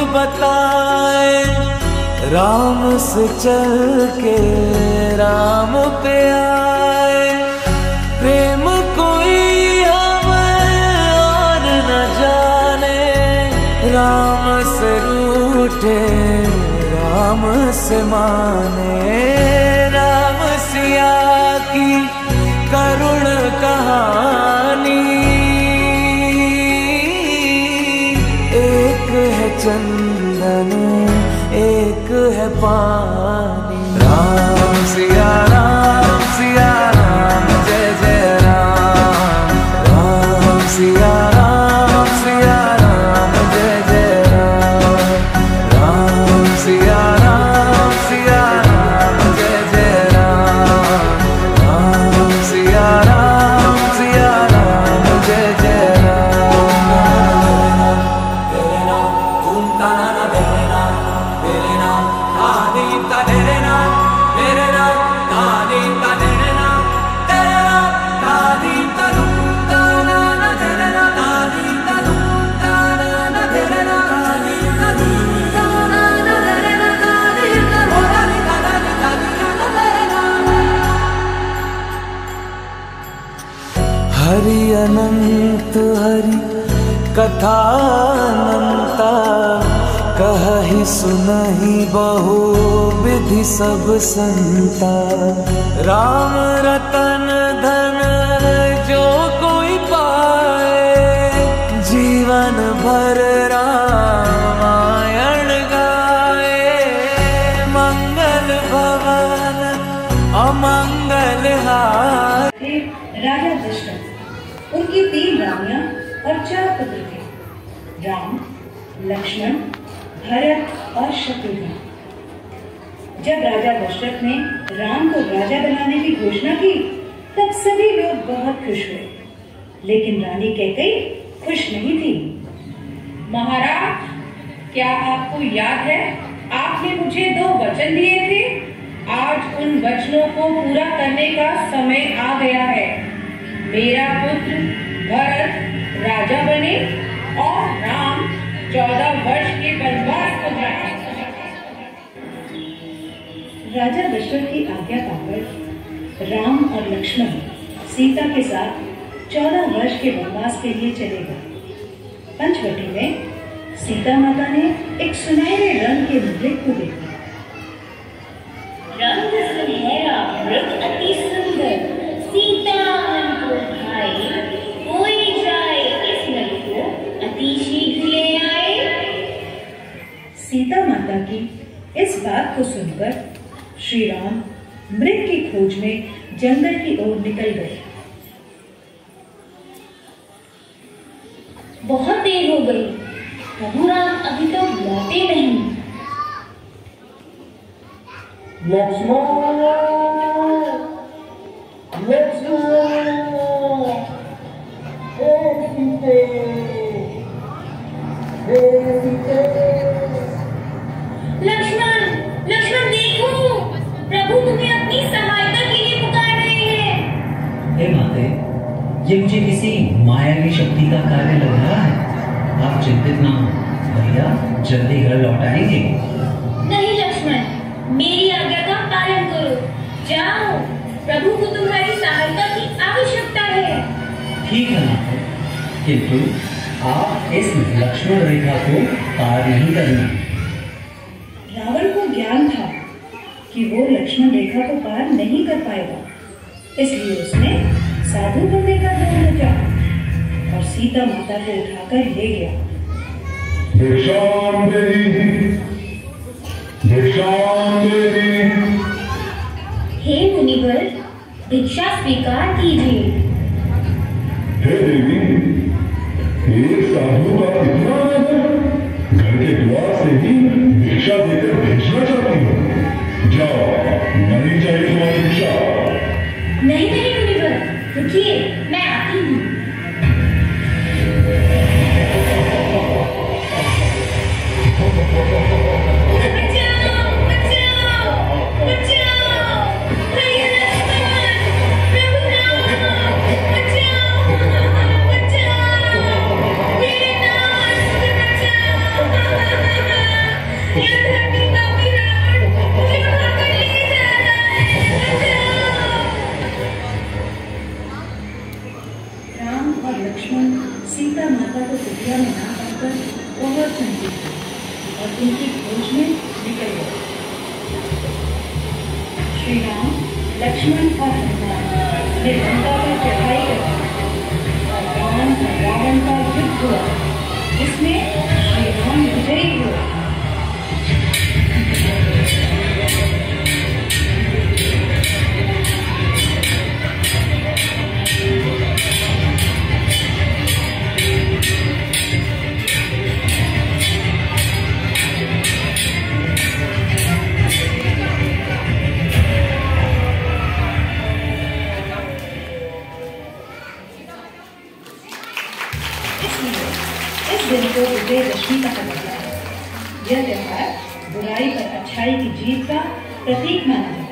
बताए, राम से चल के राम पे आए। प्रेम कोई हमें और न जाने, राम से रूठे राम से माने। राम सिया की करुण कहानी, एक है चंदन एक है पानी। राम सिया राम जय जय राम। राम सिया राम जय जय राम। राम सिया राम जय जय राम। राम सिया राम जय जय राम। तेरे नाम तुम ताना तेरे नाम, तेरे नाम आदि का तेरे नाम, तेरे नाम आदि का तेरे नाम, तेरे नाम आदि का तुम ताना तेरे नाम, आदि का तुम ताना तेरे नाम, आदि का तुम ताना तेरे नाम, आदि का तेरे नाम। हरि अनंत हरि कथा अनंता, कहि सुनहि बहु विधि सब संता। राम रतन धन जो कोई पाए, जीवन भर रामायण गाए। मंगल भवन अमंगल हाय। राजा दशरथ, उनकी 3 रानियां और 4 पुत्र थे, राम, लक्ष्मण, भरत और शत्रुघ्न। जब राजा दशरथ ने राम को राजा बनाने की घोषणा की, तब सभी लोग बहुत खुश हुए, लेकिन रानी कैकेयी खुश नहीं थी। महाराज, क्या आपको याद है आपने मुझे 2 वचन दिए थे? आज उन वचनों को पूरा करने का समय आ गया है। मेरा पुत्र भरत राजा बने और राम 14 वर्ष के वनवास को जाए। राजा दशरथ की आज्ञा पाकर राम और लक्ष्मण सीता के साथ 14 वर्ष के वनवास के लिए चले गए। पंचवटी में सीता माता ने एक सुनहरे रंग के मृग को देखा। रंग सुनहरा मृग अति सुंदर, सीता मन को भाई। कोई जाए इस मृग को अति शीघ्र ले आए। सीता माता की इस बात को सुनकर श्री राम मृग की खोज में जंगल की ओर निकल गए। बहुत देर हो गई, प्रभु राम अभी तक लौटे नहीं। लक्ष्मण, लक्ष्मण, लक्ष्मण देखो, प्रभु तुम्हें अपनी सहायता के लिए पुकार रहे हैं। हे माते, ये मुझे किसी मायावी शक्ति का कार्य लग रहा है। आप चिंतित ना हो, भैया जल्दी घर लौट आएंगे। नहीं लक्ष्मण, मेरी आज्ञा का पालन करो। जाओ, प्रभु को तुम्हारी सहायता की आवश्यकता है। ठीक है माते, किंतु आप इस लक्ष्मण रेखा को पार नहीं करना। रावण को ज्ञान था कि वो लक्ष्मण रेखा को पार नहीं कर पाएगा, इसलिए उसने साधु बनने का दौर रचा और सीता माता को उठाकर ले गया। हे मुनिवर, भिक्षा स्वीकार कीजिए। हे देवी, एक साधु का कितना घर के द्वार से ही भिक्षा देकर भेजना चाहती हो? जाओ, नहीं चाहिए तुम्हारी भिक्षा। नहीं नहीं मुनिवर, रुकिए, मैं आती हूँ। लक्ष्मण सीता माता को कुटिया में ना पाकर बहुत चिंतित थे और उनकी खोज में निकल गए। श्री राम, लक्ष्मण और हनुमान ने लंका पर चढ़ाई कर और रावण का युद्ध हुआ, जिसमें श्री राम विजयी हुए। इस दिन को विजयदशमी कहा जाता है। यह त्योहार बुराई पर अच्छाई की जीत का प्रतीक माना जाता है।